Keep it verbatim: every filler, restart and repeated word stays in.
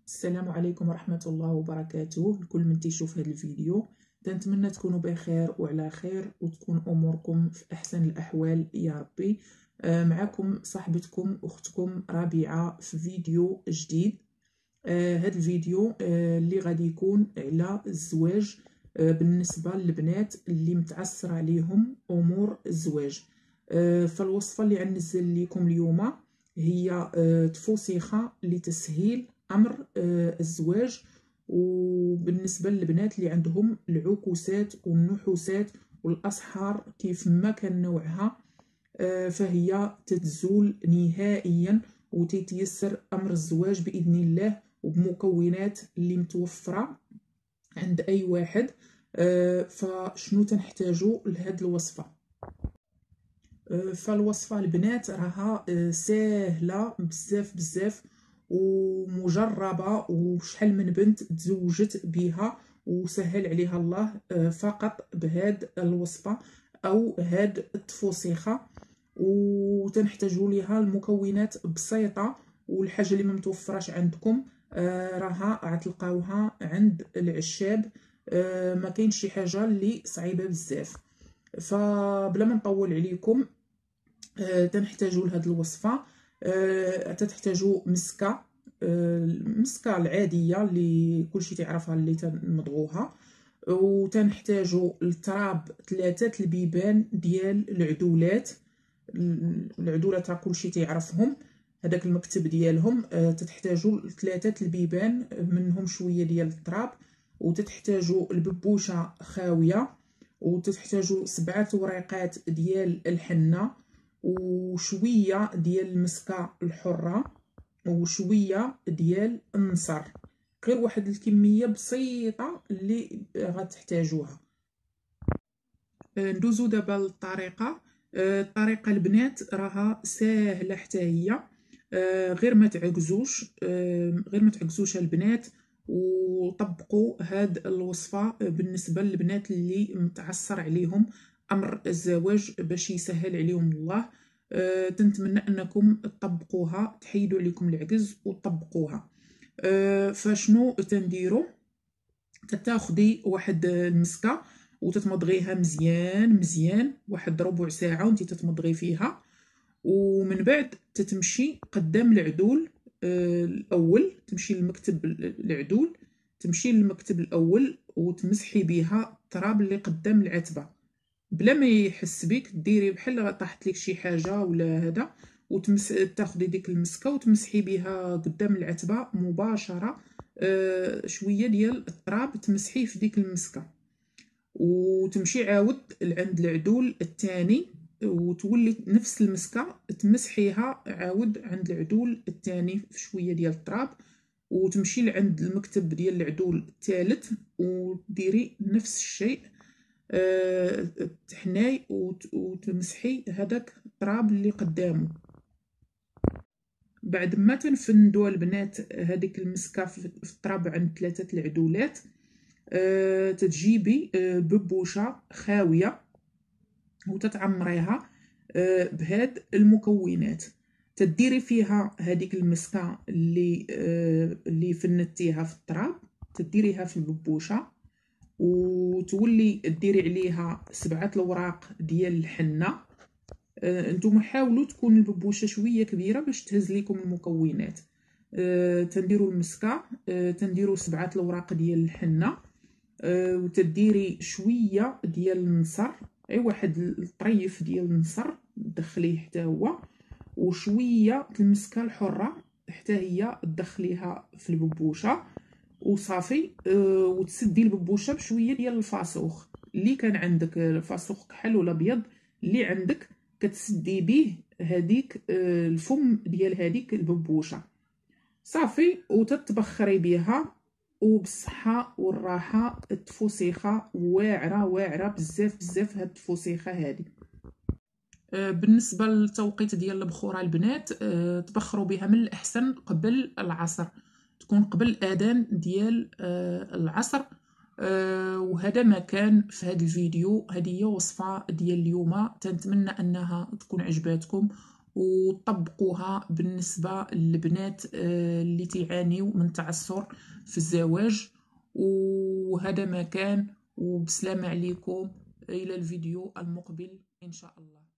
السلام عليكم ورحمة الله وبركاته لكل من تيشوف هذا الفيديو. تنتمنى تكونوا بخير وعلى خير وتكون أموركم في أحسن الأحوال يا ربي. آه معكم صاحبتكم أختكم ربيعة في فيديو جديد. آه هذا الفيديو آه اللي غادي يكون على الزواج آه بالنسبة للبنات اللي متعسر عليهم أمور الزواج. آه فالوصفة اللي غنزل لكم اليوم هي آه تفوسيخة لتسهيل أمر آه الزواج، وبالنسبة للبنات اللي عندهم العكوسات والنحوسات والأسحار كيف ما كان نوعها آه فهي تتزول نهائيا وتيتيسر أمر الزواج بإذن الله وبمكونات اللي متوفرة عند أي واحد. آه فشنو تنحتاجو لهاد الوصفة؟ آه فالوصفة البنات راها آه ساهلة بزاف بزاف ومجربة، وشحال من بنت تزوجت بها وسهل عليها الله آه فقط بهاد الوصفة أو هاد التفوسيخة. وتنحتاجوا ليها المكونات بسيطه، والحاجه اللي ما متوفراش عندكم آه راها غتلقاوها عند العشاب. آه ما كاينش شي حاجه اللي صعيبه بزاف. فبلا ما نطول عليكم آه تنحتاجوا لهاد الوصفه. آه تتحتاجوا مسكه، آه المسكه العاديه اللي كلشي تعرفها اللي تنمضغوها، وتنحتاجوا التراب ثلاثه البيبان ديال العدولات. العدولات راه كلشي تعرفهم، هذاك المكتب ديالهم. أه تتحتاجوا ثلاثه البيبان منهم شويه ديال التراب، وتتحتاجوا الببوشه خاويه، وتتحتاجوا سبعه وريقات ديال الحنه، وشويه ديال المسكه الحره، وشويه ديال النصر. غير واحد الكميه بسيطه اللي غتحتاجوها. أه ندوزو دابا للطريقه. الطريقه البنات راها ساهله حتى هي، آه غير ما تعكزوش آه غير ما تعكزوش البنات، وطبقوا هاد الوصفه بالنسبه للبنات اللي متعسر عليهم امر الزواج باش يسهل عليهم الله. آه تنتمنى انكم تطبقوها، تحيدوا عليكم العجز وتطبقوها. آه فشنو تنديروا؟ تتاخدي واحد المسكه وتتمضغيها مزيان مزيان واحد ربع ساعه وانت تتمضغي فيها، ومن بعد تتمشي قدام العدول. آه الاول تمشي للمكتب العدول، تمشي للمكتب الاول وتمسحي بها التراب اللي قدام العتبه بلا ما يحس بك. ديري بحال طاحت لك شي حاجه ولا هذا، وتمس تاخدي ديك المسكه وتمسحي بها قدام العتبه مباشره. آه شويه ديال التراب تمسحيه في ديك المسكه، وتمشي عاود لعند العدول الثاني وتولي نفس المسكه تمسحيها عاود عند العدول الثاني في شويه ديال التراب، وتمشي لعند المكتب ديال العدول الثالث وديري نفس الشيء. أه تحناي وتمسحي هذاك التراب اللي قدامه. بعد ما تنفندوا البنات هذيك المسكه في التراب عند ثلاثه العدولات، أه تتجيبي أه ببوشه خاويه وتتعمريها أه بهاد المكونات. تديري فيها هذيك المسكه اللي أه اللي فنتيها في التراب، تديريها في الببوشه وتولي ديري عليها سبعه الوراق ديال الحنه. أه نتوما حاولوا تكون الببوشه شويه كبيره باش تهز لكم المكونات. أه تنديروا المسكه، أه تنديروا سبعه الوراق ديال الحنه، أه وتديري شويه ديال النصر، اي واحد الطريف ديال النصر دخليه حتى هو، وشويه المسكه الحره حتى هي تدخليها في الببوشه وصافي. أه وتسدي الببوشه بشويه ديال الفاسوخ اللي كان عندك، الفاسوخ كحل ولا ابيض اللي عندك كتسدي به هذيك أه الفم ديال هذيك الببوشه صافي، وتتبخري بها وبالصحه والراحه. التفوسيخه واعره واعره بزاف بزاف هاد التفوسيخه هادي. أه بالنسبه للتوقيت ديال البخوره البنات، أه تبخروا بها من الاحسن قبل العصر، تكون قبل الاذان ديال أه العصر. أه وهذا ما كان في هذا الفيديو. هذه هي وصفه ديال اليوم، تنتمنى انها تكون عجباتكم وطبقوها بالنسبة للبنات اللي تعانيوا من تعثر في الزواج. وهذا ما كان، وبسلامة عليكم إلى الفيديو المقبل إن شاء الله.